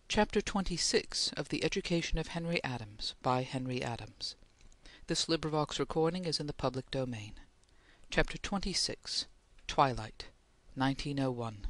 Chapter 26 of The Education of Henry Adams by Henry Adams. Chapter 26 Twilight, 1901.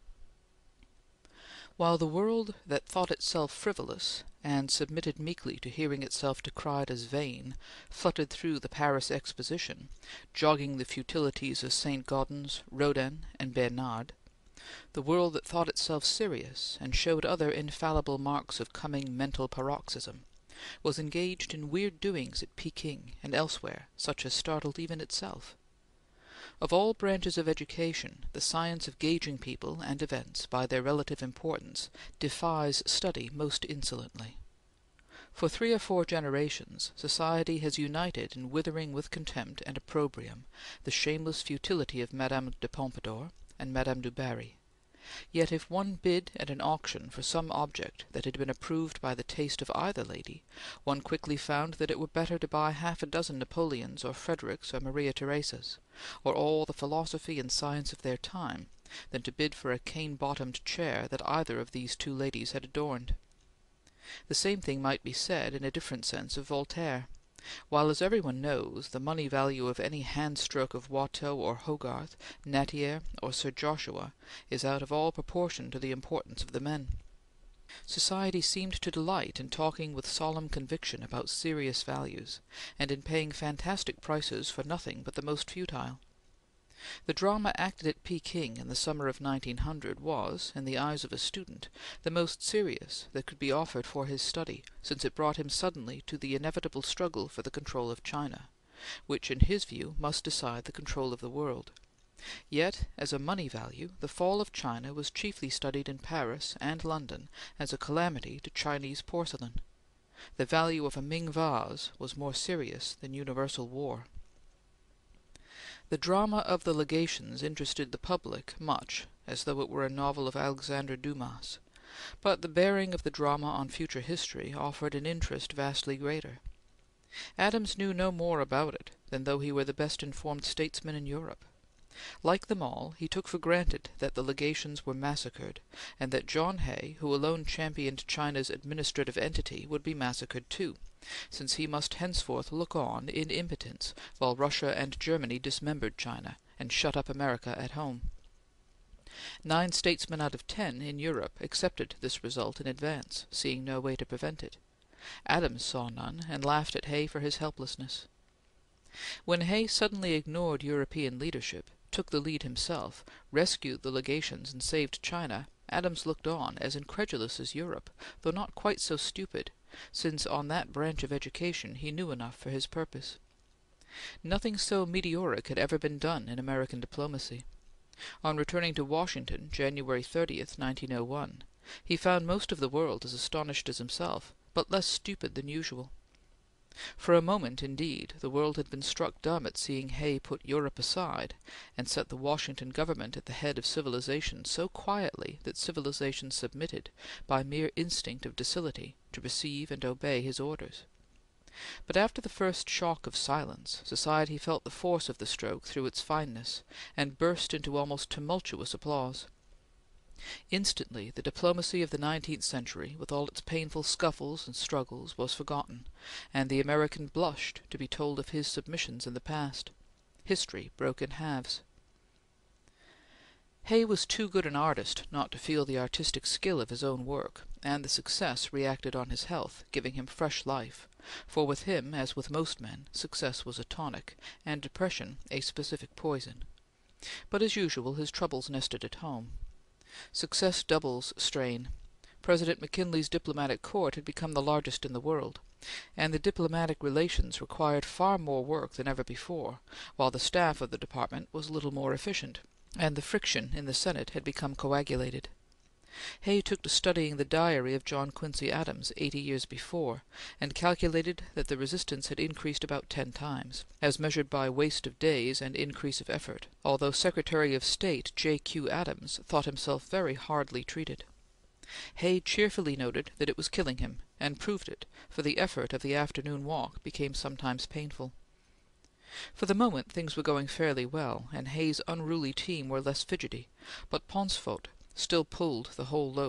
While the world that thought itself frivolous, and submitted meekly to hearing itself decried as vain, fluttered through the Paris Exposition, jogging the futilities of St. Gaudens, Rodin, and Bernard, the world that thought itself serious, and showed other infallible marks of coming mental paroxysm, was engaged in weird doings at Peking and elsewhere such as startled even itself. Of all branches of education, the science of gauging people and events by their relative importance defies study most insolently. For 3 or 4 generations, society has united in withering with contempt and opprobrium the shameless futility of Madame de Pompadour and Madame du Barry. Yet if one bid at an auction for some object that had been approved by the taste of either lady, one quickly found that it were better to buy half a dozen Napoleons or Fredericks or Maria Theresas, or all the philosophy and science of their time, than to bid for a cane-bottomed chair that either of these 2 ladies had adorned. The same thing might be said, in a different sense, of Voltaire, while, as every one knows, the money value of any hand-stroke of Watteau or Hogarth, Nattier or Sir Joshua, is out of all proportion to the importance of the men. Society seemed to delight in talking with solemn conviction about serious values, and in paying fantastic prices for nothing but the most futile. The drama acted at Peking in the summer of 1900 was, in the eyes of a student, the most serious that could be offered for his study, since it brought him suddenly to the inevitable struggle for the control of China, which in his view must decide the control of the world. Yet, as a money value, the fall of China was chiefly studied in Paris and London as a calamity to Chinese porcelain. The value of a Ming vase was more serious than universal war. The drama of the Legations interested the public much, as though it were a novel of Alexandre Dumas, but the bearing of the drama on future history offered an interest vastly greater. Adams knew no more about it than though he were the best informed statesman in Europe. Like them all, he took for granted that the Legations were massacred, and that John Hay, who alone championed China's administrative entity, would be massacred too, since he must henceforth look on in impotence while Russia and Germany dismembered China and shut up America at home. 9 statesmen out of 10 in Europe accepted this result in advance, seeing no way to prevent it. Adams saw none, and laughed at Hay for his helplessness. When Hay suddenly ignored European leadership, took the lead himself, rescued the Legations, and saved China, Adams looked on, as incredulous as Europe, though not quite so stupid, since on that branch of education he knew enough for his purpose. Nothing so meteoric had ever been done in American diplomacy. On returning to Washington, January 30, 1901, he found most of the world as astonished as himself, but less stupid than usual. For a moment, indeed, the world had been struck dumb at seeing Hay put Europe aside and set the Washington government at the head of civilization so quietly that civilization submitted, by mere instinct of docility, to receive and obey his orders. But after the first shock of silence, society felt the force of the stroke through its fineness, and burst into almost tumultuous applause. Instantly the diplomacy of the 19th century, with all its painful scuffles and struggles, was forgotten, and the American blushed to be told of his submissions in the past. History broke in halves. Hay was too good an artist not to feel the artistic skill of his own work, and the success reacted on his health, giving him fresh life, for with him, as with most men, success was a tonic, and depression a specific poison. But as usual his troubles nested at home. Success doubles strain. President McKinley's diplomatic corps had become the largest in the world, and the diplomatic relations required far more work than ever before, while the staff of the department was little more efficient, and the friction in the Senate had become coagulated. Hay took to studying the diary of John Quincy Adams 80 years before, and calculated that the resistance had increased about 10 times, as measured by waste of days and increase of effort, although Secretary of State J. Q. Adams thought himself very hardly treated. Hay cheerfully noted that it was killing him, and proved it, for the effort of the afternoon walk became sometimes painful. For the moment things were going fairly well, and Hay's unruly team were less fidgety, but Pauncefote still pulled the whole load,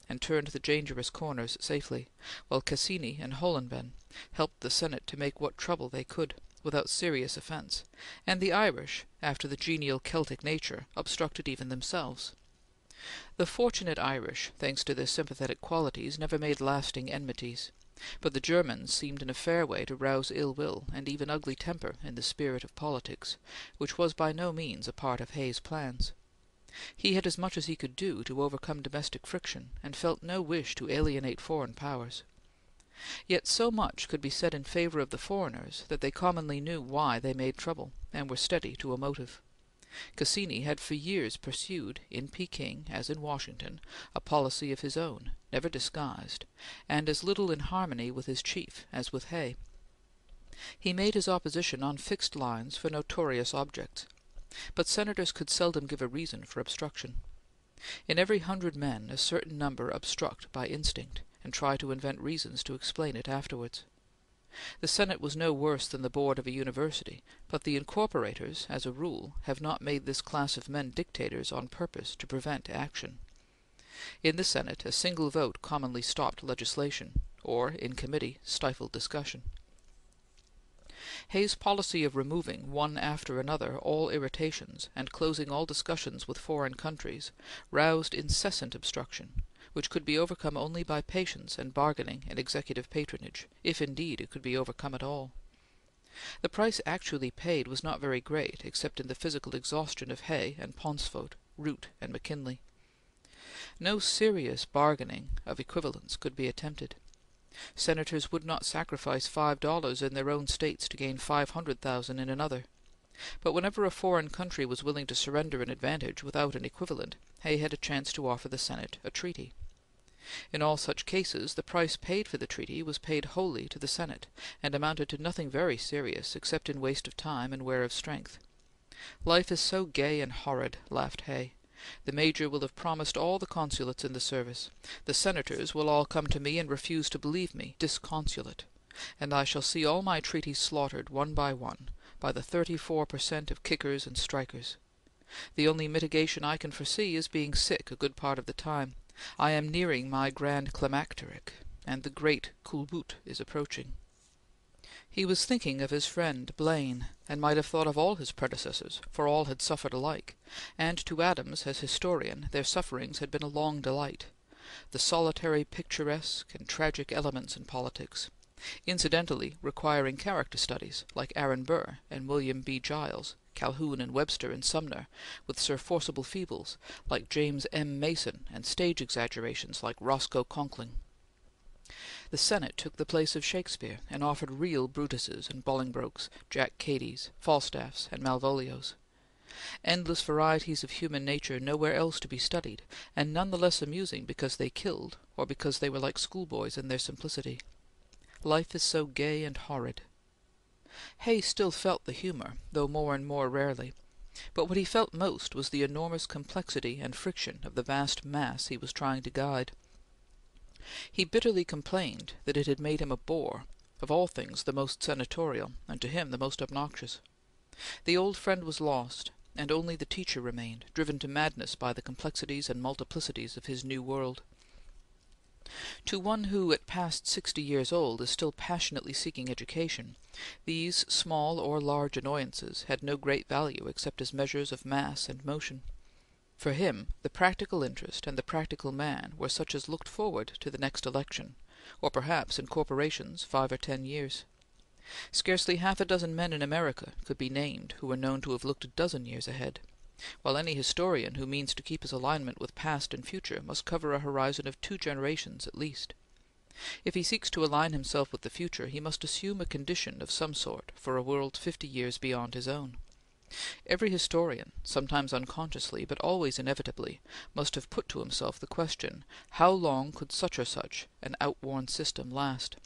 and turned the dangerous corners safely, while Cassini and Holenben helped the Senate to make what trouble they could, without serious offence, and the Irish, after the genial Celtic nature, obstructed even themselves. The fortunate Irish, thanks to their sympathetic qualities, never made lasting enmities, but the Germans seemed in a fair way to rouse ill will and even ugly temper in the spirit of politics, which was by no means a part of Hay's plans. He had as much as he could do to overcome domestic friction, and felt no wish to alienate foreign powers. Yet so much could be said in favor of the foreigners that they commonly knew why they made trouble, and were steady to a motive. Cassini had for years pursued, in Peking as in Washington, a policy of his own, never disguised, and as little in harmony with his chief as with Hay. He made his opposition on fixed lines for notorious objects, but Senators could seldom give a reason for obstruction. In every 100 men a certain number obstruct by instinct, and try to invent reasons to explain it afterwards. The Senate was no worse than the board of a university, but the incorporators, as a rule, have not made this class of men dictators on purpose to prevent action. In the Senate a single vote commonly stopped legislation, or, in committee, stifled discussion. Hay's policy of removing, one after another, all irritations, and closing all discussions with foreign countries, roused incessant obstruction, which could be overcome only by patience and bargaining and executive patronage, if indeed it could be overcome at all. The price actually paid was not very great except in the physical exhaustion of Hay and Pauncefote, Root and McKinley. No serious bargaining of equivalents could be attempted. Senators would not sacrifice $5 in their own States to gain $500,000 in another. But whenever a foreign country was willing to surrender an advantage without an equivalent, Hay had a chance to offer the Senate a treaty. In all such cases, the price paid for the treaty was paid wholly to the Senate, and amounted to nothing very serious except in waste of time and wear of strength. "Life is so gay and horrid," laughed Hay. "The Major will have promised all the consulates in the service. The Senators will all come to me and refuse to believe me disconsolate, and I shall see all my treaties slaughtered one by the 34% of kickers and strikers. The only mitigation I can foresee is being sick a good part of the time. I am nearing my grand climacteric, and the great culbute is approaching." He was thinking of his friend Blaine, and might have thought of all his predecessors, for all had suffered alike, and to Adams, as historian, their sufferings had been a long delight. The solitary picturesque and tragic elements in politics, incidentally requiring character studies, like Aaron Burr and William B. Giles, Calhoun and Webster and Sumner, with Sir Forcible Feebles, like James M. Mason, and stage exaggerations like Roscoe Conkling. The Senate took the place of Shakespeare, and offered real Brutuses and Bolingbroks, Jack Cadys, Falstaffs, and Malvolios. Endless varieties of human nature nowhere else to be studied, and none the less amusing because they killed, or because they were like schoolboys in their simplicity. Life is so gay and horrid. Hay still felt the humor, though more and more rarely, but what he felt most was the enormous complexity and friction of the vast mass he was trying to guide. He bitterly complained that it had made him a bore, of all things the most senatorial, and to him the most obnoxious. The old friend was lost, and only the teacher remained, driven to madness by the complexities and multiplicities of his new world. To one who, at past 60 years old, is still passionately seeking education, these small or large annoyances had no great value except as measures of mass and motion. For him, the practical interest and the practical man were such as looked forward to the next election, or perhaps, in corporations, 5 or 10 years. Scarcely half a dozen men in America could be named who were known to have looked a dozen years ahead, while any historian who means to keep his alignment with past and future must cover a horizon of 2 generations at least. If he seeks to align himself with the future, he must assume a condition of some sort for a world 50 years beyond his own. Every historian, sometimes unconsciously, but always inevitably, must have put to himself the question, how long could such or such an outworn system last?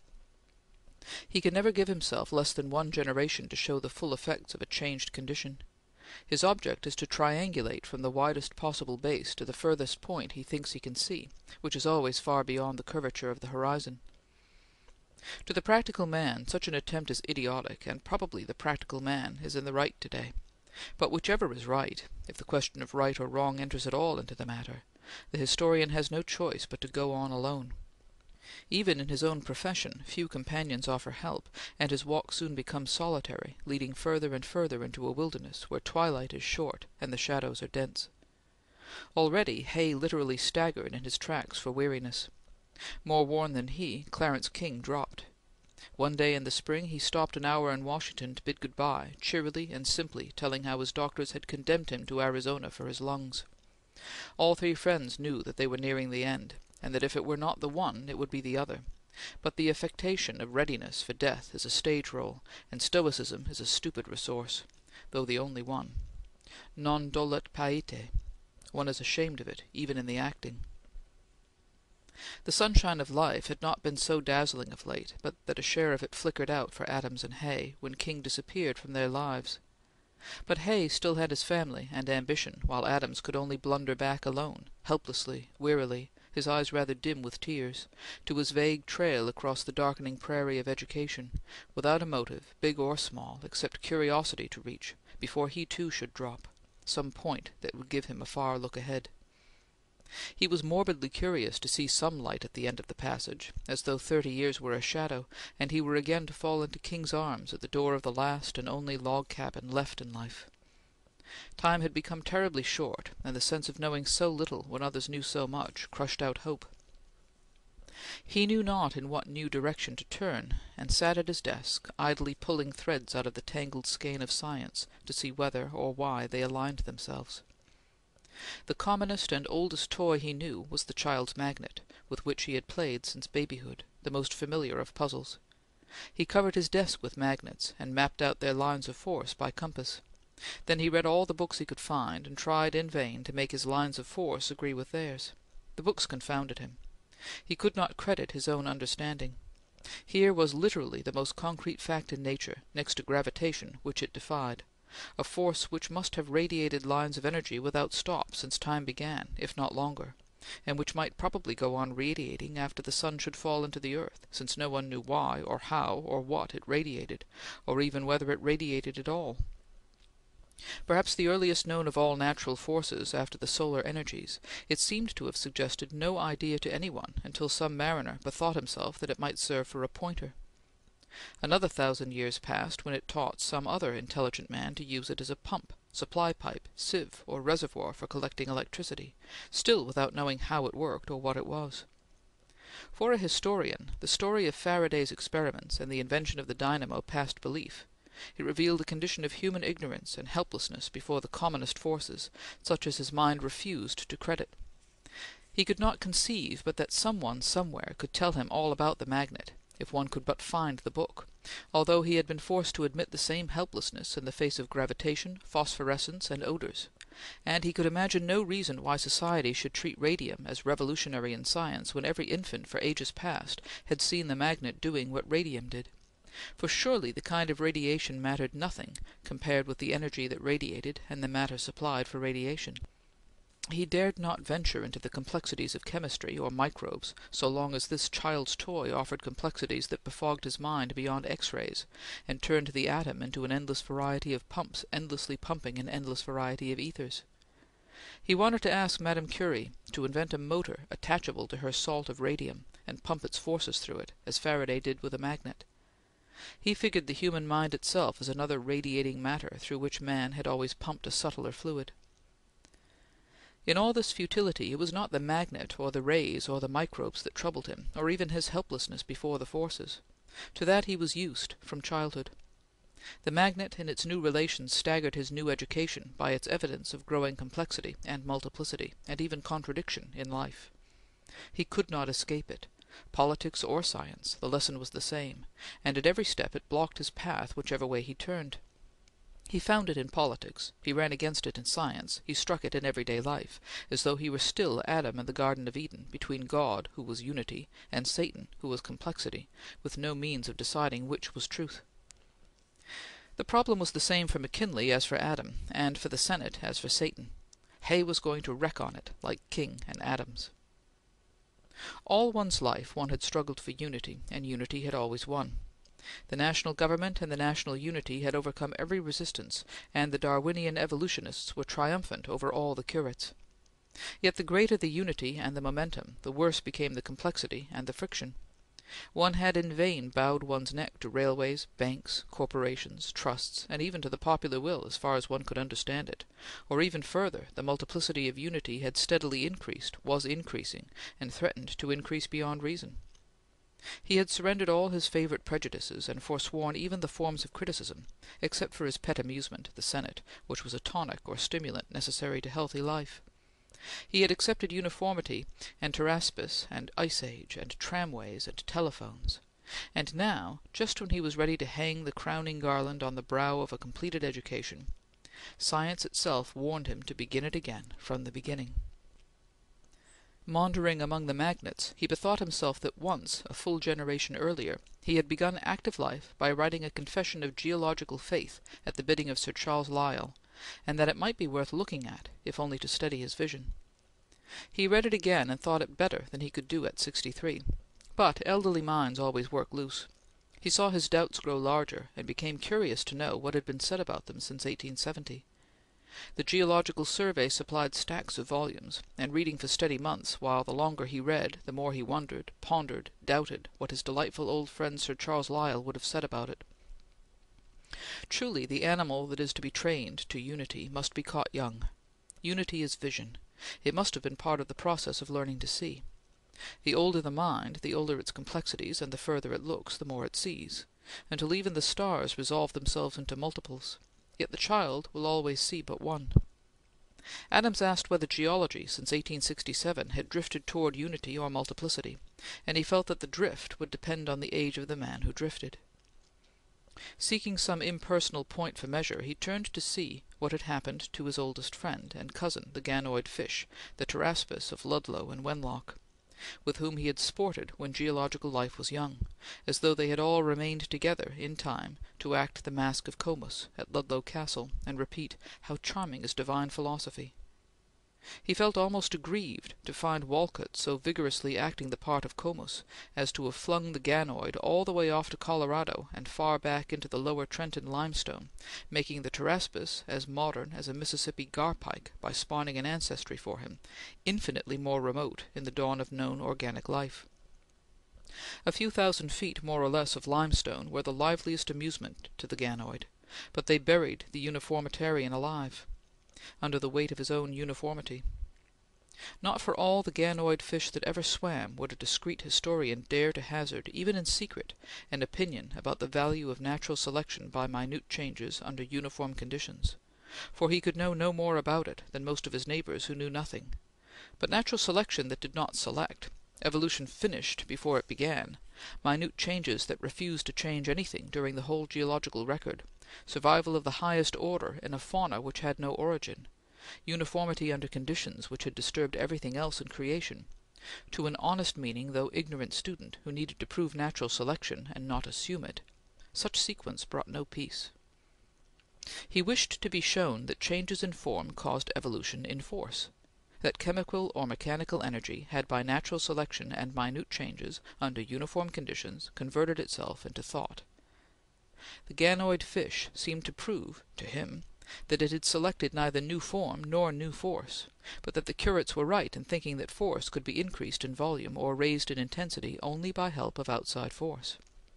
He can never give himself less than 1 generation to show the full effects of a changed condition. His object is to triangulate from the widest possible base to the furthest point he thinks he can see, which is always far beyond the curvature of the horizon. To the practical man such an attempt is idiotic, and probably the practical man is in the right today. But whichever is right, if the question of right or wrong enters at all into the matter, The historian has no choice but to go on alone. Even in his own profession, few companions offer help, and his walk soon becomes solitary, leading further and further into a wilderness where twilight is short and the shadows are dense. Already Hay literally staggered in his tracks for weariness. More worn than he, Clarence King dropped. One day in the spring he stopped an hour in Washington to bid good bye, cheerily and simply telling how his doctors had condemned him to Arizona for his lungs. All three friends knew that they were nearing the end, and that if it were not the one, it would be the other, but the affectation of readiness for death is a stage role, and stoicism is a stupid resource, though the only one. Non dolet paete. One is ashamed of it, even in the acting. The sunshine of life had not been so dazzling of late, but that a share of it flickered out for Adams and Hay when King disappeared from their lives. But Hay still had his family and ambition, while Adams could only blunder back alone, helplessly, wearily, his eyes rather dim with tears, to his vague trail across the darkening prairie of education, without a motive, big or small, except curiosity to reach, before he too should drop, some point that would give him a far look ahead. He was morbidly curious to see some light at the end of the passage, as though 30 years were a shadow, and he were again to fall into King's arms at the door of the last and only log cabin left in life. Time had become terribly short, and the sense of knowing so little when others knew so much crushed out hope. He knew not in what new direction to turn, and sat at his desk, idly pulling threads out of the tangled skein of science to see whether or why they aligned themselves. The commonest and oldest toy he knew was the child's magnet, with which he had played since babyhood, the most familiar of puzzles. He covered his desk with magnets, and mapped out their lines of force by compass. Then he read all the books he could find, and tried in vain to make his lines of force agree with theirs. The books confounded him. He could not credit his own understanding. Here was literally the most concrete fact in nature, next to gravitation, which it defied, a force which must have radiated lines of energy without stop since time began, if not longer, and which might probably go on radiating after the sun should fall into the earth, since no one knew why or how or what it radiated, or even whether it radiated at all. Perhaps the earliest known of all natural forces after the solar energies, it seemed to have suggested no idea to any one until some mariner bethought himself that it might serve for a pointer. Another 1,000 years passed when it taught some other intelligent man to use it as a pump, supply pipe, sieve, or reservoir for collecting electricity, still without knowing how it worked or what it was. For a historian, the story of Faraday's experiments and the invention of the dynamo passed belief. It revealed a condition of human ignorance and helplessness before the commonest forces, such as his mind refused to credit. He could not conceive but that some one somewhere could tell him all about the magnet, if one could but find the book, although he had been forced to admit the same helplessness in the face of gravitation, phosphorescence, and odors, and he could imagine no reason why society should treat radium as revolutionary in science when every infant for ages past had seen the magnet doing what radium did. For surely the kind of radiation mattered nothing compared with the energy that radiated and the matter supplied for radiation. He dared not venture into the complexities of chemistry or microbes so long as this child's toy offered complexities that befogged his mind beyond X-rays, and turned the atom into an endless variety of pumps endlessly pumping an endless variety of ethers. He wanted to ask Madame Curie to invent a motor attachable to her salt of radium, and pump its forces through it, as Faraday did with a magnet. He figured the human mind itself as another radiating matter through which man had always pumped a subtler fluid. In all this futility, it was not the magnet or the rays or the microbes that troubled him, or even his helplessness before the forces. To that he was used from childhood. The magnet in its new relations staggered his new education by its evidence of growing complexity and multiplicity and even contradiction in life. He could not escape it. Politics or science, the lesson was the same, and at every step it blocked his path whichever way he turned. He found it in politics, he ran against it in science, he struck it in everyday life, as though he were still Adam in the Garden of Eden, between God, who was unity, and Satan, who was complexity, with no means of deciding which was truth. The problem was the same for McKinley as for Adam, and for the Senate as for Satan. Hay was going to wreck on it, like King and Adams. All one's life one had struggled for unity, and unity had always won. The national government and the national unity had overcome every resistance, and the Darwinian evolutionists were triumphant over all the curates. Yet the greater the unity and the momentum, the worse became the complexity and the friction. One had in vain bowed one's neck to railways, banks, corporations, trusts, and even to the popular will as far as one could understand it; or even further, the multiplicity of unity had steadily increased, was increasing, and threatened to increase beyond reason. He had surrendered all his favorite prejudices, and forsworn even the forms of criticism, except for his pet amusement, the Senate, which was a tonic or stimulant necessary to healthy life. He had accepted uniformity and Pteraspis and Ice Age and tramways and telephones; and now, just when he was ready to hang the crowning garland on the brow of a completed education, science itself warned him to begin it again from the beginning. Maundering among the magnates, he bethought himself that once, a full generation earlier, he had begun active life by writing a confession of geological faith at the bidding of Sir Charles Lyell, and that it might be worth looking at, if only to steady his vision. He read it again and thought it better than he could do at 63, but elderly minds always work loose. He saw his doubts grow larger, and became curious to know what had been said about them since 1870. The Geological Survey supplied stacks of volumes, and reading for steady months, while the longer he read, the more he wondered, pondered, doubted what his delightful old friend Sir Charles Lyell would have said about it. Truly, the animal that is to be trained to unity must be caught young. Unity is vision. It must have been part of the process of learning to see. The older the mind, the older its complexities, and the further it looks, the more it sees, until even the stars resolve themselves into multiples. Yet the child will always see but one. Adams asked whether geology, since 1867, had drifted toward unity or multiplicity, and he felt that the drift would depend on the age of the man who drifted. Seeking some impersonal point for measure, he turned to see what had happened to his oldest friend and cousin, the ganoid fish, the Pteraspis of Ludlow and Wenlock, with whom he had sported when geological life was young, as though they had all remained together in time to act the Mask of Comus at Ludlow Castle, and repeat, "How charming is divine philosophy!" He felt almost aggrieved to find Walcott so vigorously acting the part of Comus as to have flung the ganoid all the way off to Colorado and far back into the lower Trenton limestone, making the Pteraspis as modern as a Mississippi garpike by spawning an ancestry for him, infinitely more remote in the dawn of known organic life. A few thousand feet more or less of limestone were the liveliest amusement to the ganoid, but they buried the uniformitarian alive under the weight of his own uniformity. Not for all the ganoid fish that ever swam would a discreet historian dare to hazard, even in secret, an opinion about the value of natural selection by minute changes under uniform conditions, for he could know no more about it than most of his neighbors who knew nothing; but natural selection that did not select, evolution finished before it began, minute changes that refused to change anything during the whole geological record, survival of the highest order in a fauna which had no origin, uniformity under conditions which had disturbed everything else in creation, to an honest meaning though ignorant student who needed to prove natural selection and not assume it, such sequence brought no peace. He wished to be shown that changes in form caused evolution in force, that chemical or mechanical energy had by natural selection and minute changes under uniform conditions converted itself into thought. The ganoid fish seemed to prove, to him, that it had selected neither new form nor new force, but that the curates were right in thinking that force could be increased in volume or raised in intensity only by help of outside force.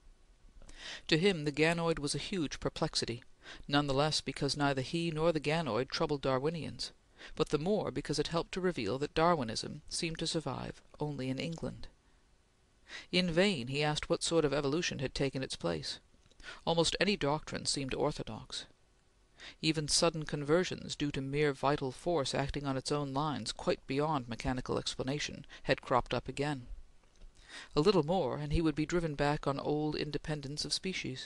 To him the ganoid was a huge perplexity, none the less because neither he nor the ganoid troubled Darwinians, but the more because it helped to reveal that Darwinism seemed to survive only in England. In vain he asked what sort of evolution had taken its place. Almost any doctrine seemed orthodox. Even sudden conversions due to mere vital force acting on its own lines quite beyond mechanical explanation had cropped up again. A little more, and he would be driven back on old independence of species.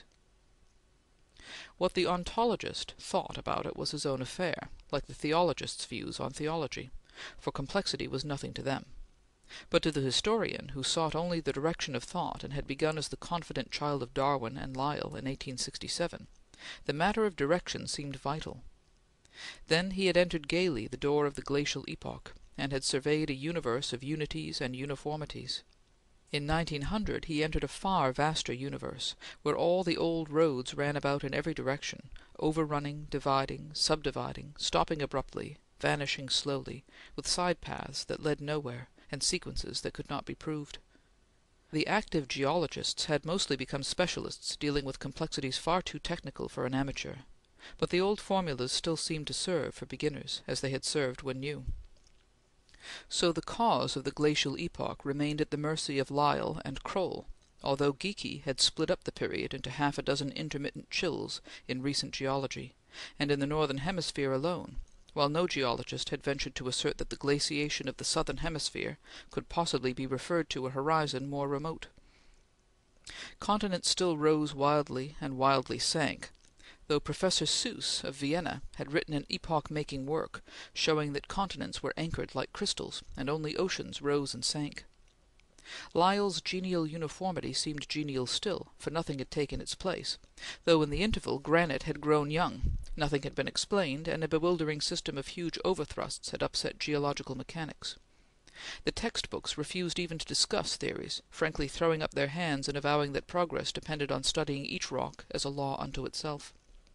What the ontologist thought about it was his own affair, like the theologist's views on theology, for complexity was nothing to them. But to the historian, who sought only the direction of thought and had begun as the confident child of Darwin and Lyell in 1867, the matter of direction seemed vital. Then he had entered gaily the door of the glacial epoch, and had surveyed a universe of unities and uniformities. In 1900 he entered a far vaster universe, where all the old roads ran about in every direction, overrunning, dividing, subdividing, stopping abruptly, vanishing slowly, with side paths that led nowhere, and sequences that could not be proved. The active geologists had mostly become specialists dealing with complexities far too technical for an amateur, but the old formulas still seemed to serve for beginners, as they had served when new. So the cause of the glacial epoch remained at the mercy of Lyell and Croll, although Geikie had split up the period into half a dozen intermittent chills in recent geology, and in the northern hemisphere alone, while no geologist had ventured to assert that the glaciation of the southern hemisphere could possibly be referred to a horizon more remote. Continents still rose wildly and wildly sank, though Professor Suess of Vienna had written an epoch-making work showing that continents were anchored like crystals, and only oceans rose and sank. Lyell's genial uniformity seemed genial still, for nothing had taken its place, though in the interval granite had grown young, nothing had been explained, and a bewildering system of huge overthrusts had upset geological mechanics. The textbooks refused even to discuss theories, frankly throwing up their hands and avowing that progress depended on studying each rock as a law unto itself.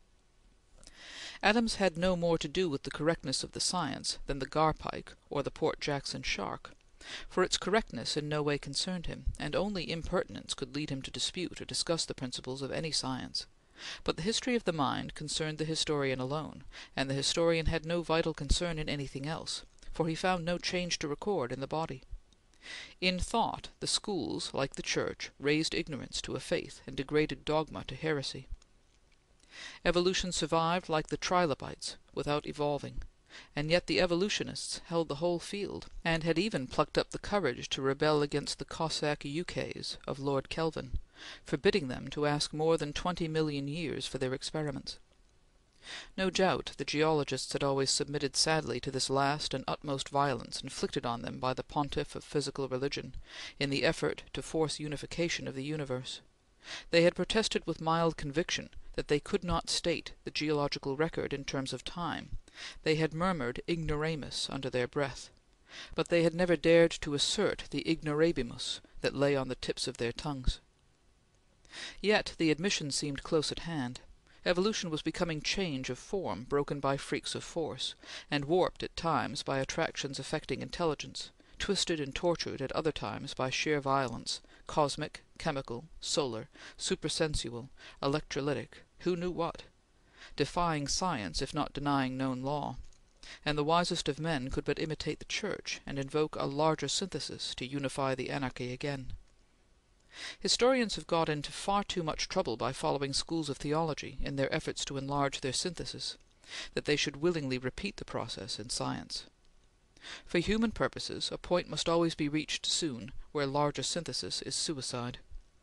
Adams had no more to do with the correctness of the science than the Garpike or the Port Jackson shark, for its correctness in no way concerned him, and only impertinence could lead him to dispute or discuss the principles of any science. But the history of the mind concerned the historian alone, and the historian had no vital concern in anything else, for he found no change to record in the body. In thought, the schools, like the Church, raised ignorance to a faith and degraded dogma to heresy. Evolution survived like the trilobites, without evolving, and yet the evolutionists held the whole field, and had even plucked up the courage to rebel against the Cossack ukase of Lord Kelvin, forbidding them to ask more than 20 million years for their experiments. No doubt the geologists had always submitted sadly to this last and utmost violence inflicted on them by the Pontiff of Physical Religion, in the effort to force unification of the universe. They had protested with mild conviction that they could not state the geological record in terms of time. They had murmured ignoramus under their breath, but they had never dared to assert the ignorabimus that lay on the tips of their tongues. Yet the admission seemed close at hand. Evolution was becoming change of form broken by freaks of force, and warped at times by attractions affecting intelligence, twisted and tortured at other times by sheer violence, cosmic, chemical, solar, supersensual, electrolytic, who knew what, defying science if not denying known law, and the wisest of men could but imitate the Church and invoke a larger synthesis to unify the anarchy again. Historians have got into far too much trouble by following schools of theology in their efforts to enlarge their synthesis, that they should willingly repeat the process in science. For human purposes, a point must always be reached soon where larger synthesis is suicide.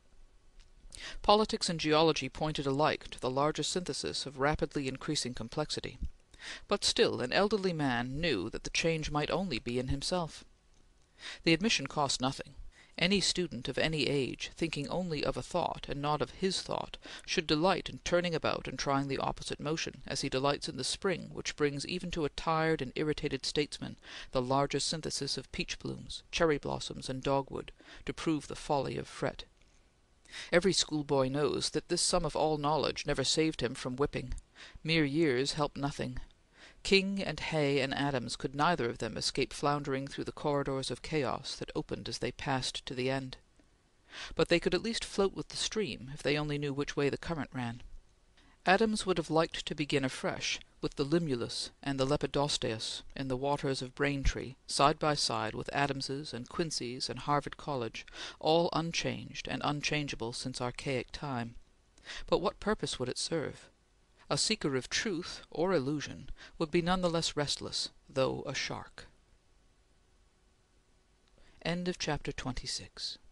Politics and geology pointed alike to the larger synthesis of rapidly increasing complexity, but still an elderly man knew that the change might only be in himself. The admission cost nothing. Any student of any age, thinking only of a thought and not of his thought, should delight in turning about and trying the opposite motion, as he delights in the spring which brings even to a tired and irritated statesman the larger synthesis of peach blooms, cherry blossoms, and dogwood, to prove the folly of fret. Every schoolboy knows that this sum of all knowledge never saved him from whipping. Mere years helped nothing. King and Hay and Adams could neither of them escape floundering through the corridors of chaos that opened as they passed to the end. But they could at least float with the stream if they only knew which way the current ran. Adams would have liked to begin afresh with the Limulus and the Lepidosteius in the waters of Braintree, side by side with Adamses and Quincy's and Harvard College, all unchanged and unchangeable since archaic time. But what purpose would it serve? A seeker of truth or illusion would be none the less restless, though a shark. End of chapter 26.